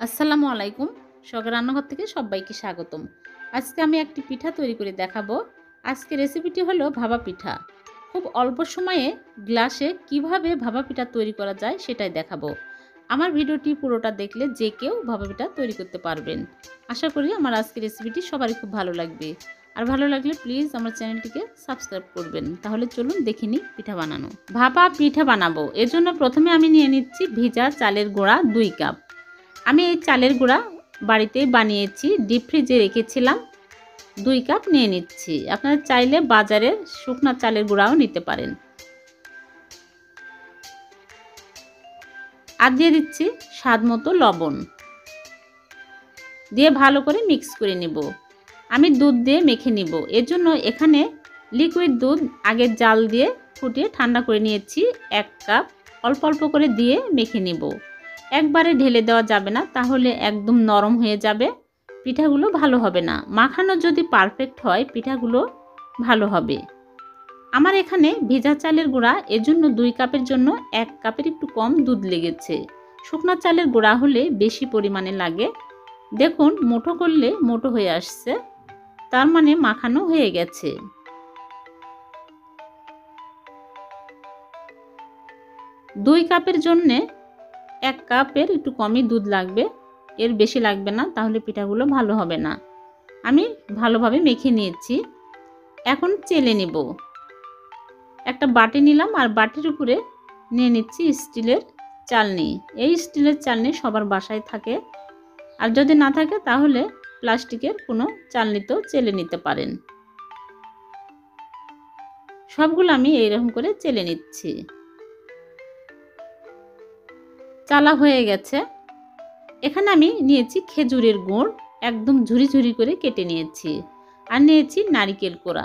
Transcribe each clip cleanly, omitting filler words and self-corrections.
আসসালামু আলাইকুম। শখের রান্নাঘর থেকে সবাইকে স্বাগতম। আজকে আমি একটি পিঠা তৈরি করে দেখাবো। আজকে রেসিপিটি হলো ভাপা পিঠা। খুব অল্প সময়ে গ্লাসে কিভাবে ভাপা পিঠা তৈরি করা যায় সেটাই দেখাবো। আমার ভিডিওটি পুরোটা দেখলে যে কেউ ভাপা পিঠা তৈরি করতে পারবেন। আশা করি আমার আজকের রেসিপিটি সবারই খুব ভালো লাগবে। আর ভালো লাগলে প্লিজ আমার চ্যানেলটিকে সাবস্ক্রাইব করবেন। তাহলে চলুন দেখে নিই পিঠা বানানো। ভাপা পিঠা বানাবো এর জন্য প্রথমে আমি নিয়ে নিচ্ছি ভিজা চালের গুঁড়া 2 কাপ। আমি এই চালের গুঁড়া বাড়িতেই বানিয়েছি, ডিপ ফ্রিজে রেখেছিলাম। 2 কাপ নিয়ে নিচ্ছি। আপনারা চাইলে বাজারের শুকনা চালের গুঁড়াও নিতে পারেন। আর দিয়ে দিচ্ছি স্বাদ মতো লবণ, দিয়ে ভালো করে মিক্স করে নেব। আমি দুধ দিয়ে মেখে নিব। এর জন্য এখানে লিকুইড দুধ আগে জাল দিয়ে ফুটিয়ে ঠান্ডা করে নিয়েছি 1 কাপ। অল্প অল্প করে দিয়ে মেখে নেব। একবারে ঢেলে দেওয়া যাবে না, তাহলে একদম নরম হয়ে যাবে, পিঠাগুলো ভালো হবে না। মাখানো যদি পারফেক্ট হয় পিঠাগুলো ভালো হবে। আমার এখানে ভেজা চালের গুঁড়া, এজন্য 2 কাপের জন্য 1 কাপের একটু কম দুধ লেগেছে। শুকনো চালের গুঁড়া হলে বেশি পরিমাণে লাগে। দেখুন মুঠো করলে মোটো হয়ে আসছে, তার মানে মাখানো হয়ে গেছে। দুই কাপের জন্যে 1 কাপের একটু কমই দুধ লাগবে, এর বেশি লাগবে না, তাহলে পিঠাগুলো ভালো হবে না। আমি ভালোভাবে মেখে নিয়েছি। এখন চেলে নেব। একটা বাটি নিলাম আর বাটির উপরে নিয়ে নিচ্ছি স্টিলের চালনি। এই স্টিলের চালনি সবার বাসায় থাকে, আর যদি না থাকে তাহলে প্লাস্টিকের কোনো চালনিতেও চেলে নিতে পারেন। সবগুলো আমি এইরকম করে চেলে নিচ্ছি। চালা হয়ে গেছে। এখানে আমি নিয়েছি খেজুরের গুড়, একদম ঝুরি ঝুরি করে কেটে নিয়েছি। আর নিয়েছি নারকেল কোড়া।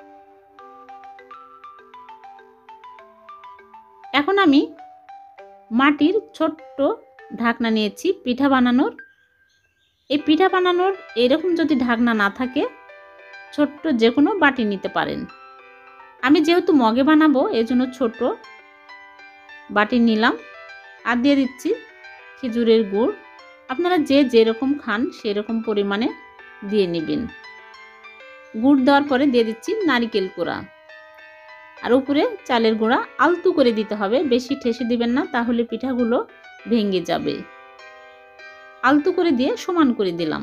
এখন আমি মাটির ছোট্ট ঢাকনা নিয়েছি পিঠা বানানোর। এই পিঠা বানানোর এরকম যদি ঢাকনা না থাকে ছোট্ট যে কোনো বাটি নিতে পারেন। আমি যেহেতু মগে বানাবো এজন্য ছোট বাটি নিলাম। আর দিয়ে দিচ্ছি খেজুরের গুড়। আপনারা যে যেরকম খান সেরকম পরিমাণে দিয়ে নেবেন। গুড় দেওয়ার পরে দিয়ে দিচ্ছি নারকেল কোড়া, আর উপরে চালের গুঁড়া আলতু করে দিতে হবে, বেশি ঠেসে দিবেন না, তাহলে পিঠাগুলো ভেঙে যাবে। আলতু করে দিয়ে সমান করে দিলাম।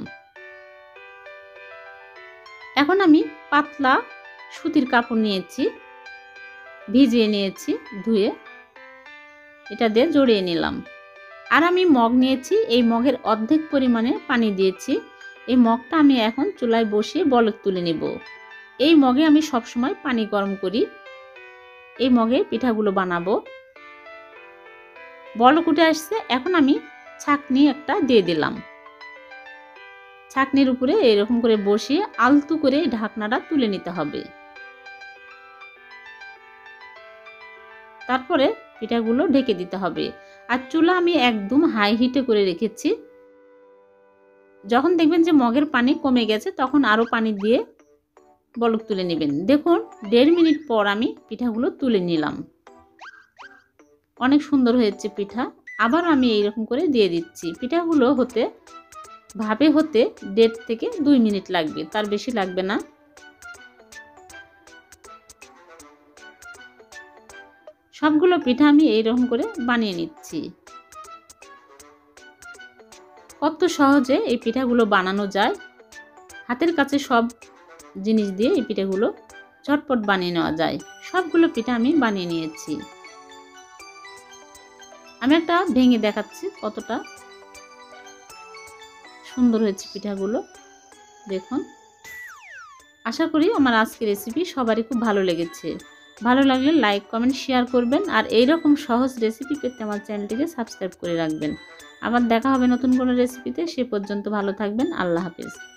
এখন আমি পাতলা সুতির কাপড় নিয়েছি, ভিজিয়ে নিয়েছি ধুয়ে, এটা দিয়ে জড়িয়ে নিলাম। আর আমি মগ নিয়েছি, এই মগের অর্ধেক পরিমাণে পানি দিয়েছি। এই মগটা আমি এখন চুলায় বসিয়ে বলক তুলে নেব। এই মগে আমি সবসময় পানি গরম করি। এই মগে পিঠাগুলো বানাবো। বলক উঠে আসছে। এখন আমি ছাঁকনি একটা দিয়ে দিলাম। ছাঁকনির উপরে এরকম করে বসিয়ে আলতু করে ঢাকনাটা তুলে নিতে হবে। তারপরে পিঠাগুলো ঢেকে দিতে হবে। আর চুলা আমি একদম হাই হিটে করে রেখেছি। যখন দেখবেন যে মগের পানি কমে গেছে তখন আরও পানি দিয়ে বলক তুলে নেবেন। দেখুন 1.5 মিনিট পর আমি পিঠাগুলো তুলে নিলাম। অনেক সুন্দর হয়েছে পিঠা। আবার আমি এইরকম করে দিয়ে দিচ্ছি। পিঠাগুলো ভাপে হতে 1.5 থেকে 2 মিনিট লাগবে, তার বেশি লাগবে না। সবগুলো পিঠা আমি এইরকম করে বানিয়ে নিচ্ছি। কত সহজে এই পিঠাগুলো বানানো যায়। হাতের কাছে সব জিনিস দিয়ে এই পিঠাগুলো ঝটপট বানিয়ে নেওয়া যায়। সবগুলো পিঠা আমি বানিয়ে নিয়েছি। আমি একটা ভেঙে দেখাচ্ছি কতটা সুন্দর হয়েছে পিঠাগুলো। দেখুন, আশা করি আমার আজকের রেসিপি সবারই খুব ভালো লেগেছে। ভালো লাগলে লাইক কমেন্ট শেয়ার করবেন। আর এইরকম সহজ রেসিপি পেতে আমার চ্যানেলটিকে সাবস্ক্রাইব করে রাখবেন। আবার দেখা হবে নতুন কোনো রেসিপিতে। সে পর্যন্ত ভালো থাকবেন। আল্লাহ হাফেজ।